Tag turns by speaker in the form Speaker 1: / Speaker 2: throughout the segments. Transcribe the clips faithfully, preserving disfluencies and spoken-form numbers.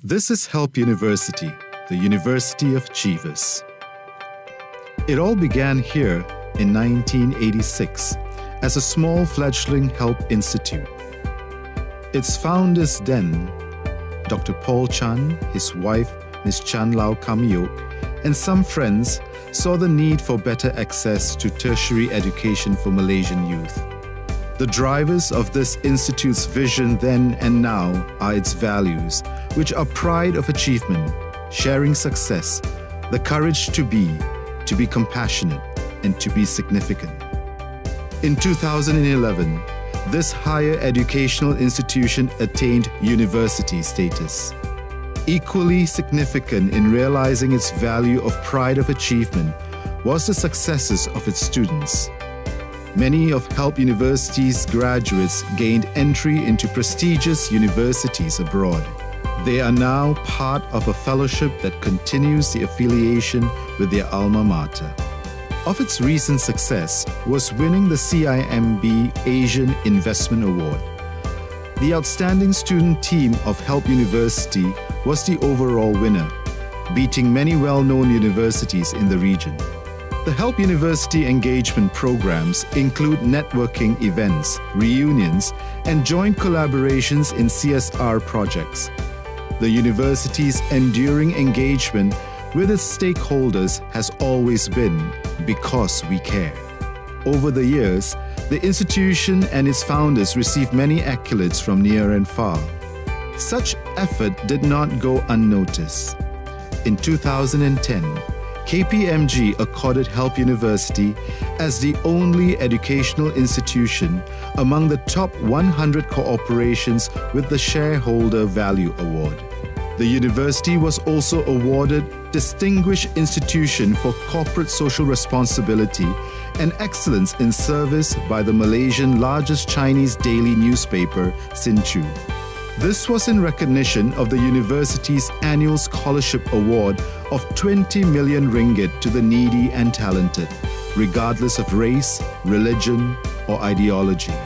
Speaker 1: This is Help University, the University of Achievers. It all began here in nineteen eighty-six as a small fledgling Help Institute. Its founders then, Doctor Paul Chan, his wife Miss Chan Lau Kam Yok, and some friends saw the need for better access to tertiary education for Malaysian youth. The drivers of this institute's vision then and now are its values, which are pride of achievement, sharing success, the courage to be, to be compassionate, and to be significant. In two thousand eleven, this higher educational institution attained university status. Equally significant in realizing its value of pride of achievement was the successes of its students. Many of Help University's graduates gained entry into prestigious universities abroad. They are now part of a fellowship that continues the affiliation with their alma mater. Of its recent success was winning the C I M B Asian Investment Award. The outstanding student team of Help University was the overall winner, beating many well-known universities in the region. The Help University engagement programs include networking events, reunions, and joint collaborations in C S R projects. The university's enduring engagement with its stakeholders has always been because we care. Over the years, the institution and its founders received many accolades from near and far. Such effort did not go unnoticed. In two thousand ten, K P M G accorded Help University as the only educational institution among the top one hundred corporations with the Shareholder Value Award. The university was also awarded Distinguished Institution for Corporate Social Responsibility and Excellence in Service by the Malaysian largest Chinese daily newspaper, Sinchu. This was in recognition of the university's annual scholarship award of twenty million ringgit to the needy and talented, regardless of race, religion, or ideology.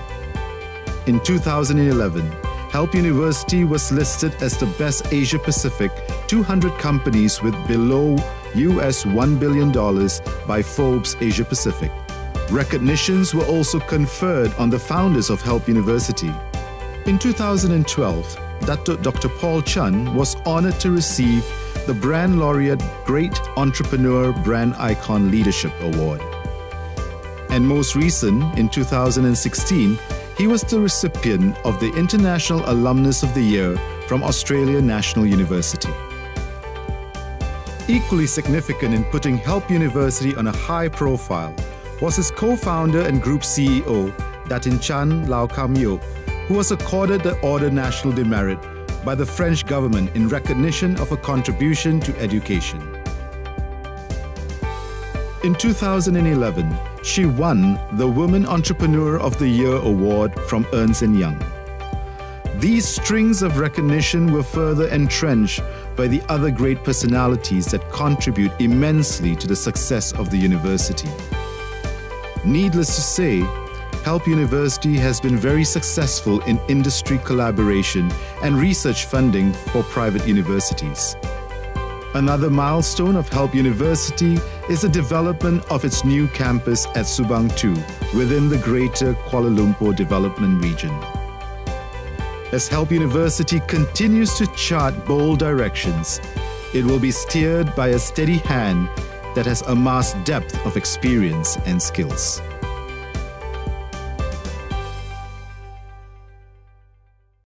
Speaker 1: In two thousand eleven, Help University was listed as the best Asia-Pacific two hundred companies with below U S one billion dollars by Forbes Asia Pacific. Recognitions were also conferred on the founders of Help University. In two thousand twelve, Doctor Paul Chan was honored to receive the Brand Laureate Great Entrepreneur Brand Icon Leadership Award. And most recent, in two thousand sixteen, he was the recipient of the International Alumnus of the Year from Australia National University. Equally significant in putting Help University on a high profile was his co-founder and group C E O, Datin Chan Lau Kam Yok, who was accorded the Ordre National de Merit by the French government in recognition of a contribution to education. In two thousand eleven, she won the Woman Entrepreneur of the Year award from Ernst and Young. These strings of recognition were further entrenched by the other great personalities that contribute immensely to the success of the university. Needless to say, Help University has been very successful in industry collaboration and research funding for private universities. Another milestone of Help University is the development of its new campus at Subang two within the Greater Kuala Lumpur Development Region. As Help University continues to chart bold directions, it will be steered by a steady hand that has amassed depth of experience and skills.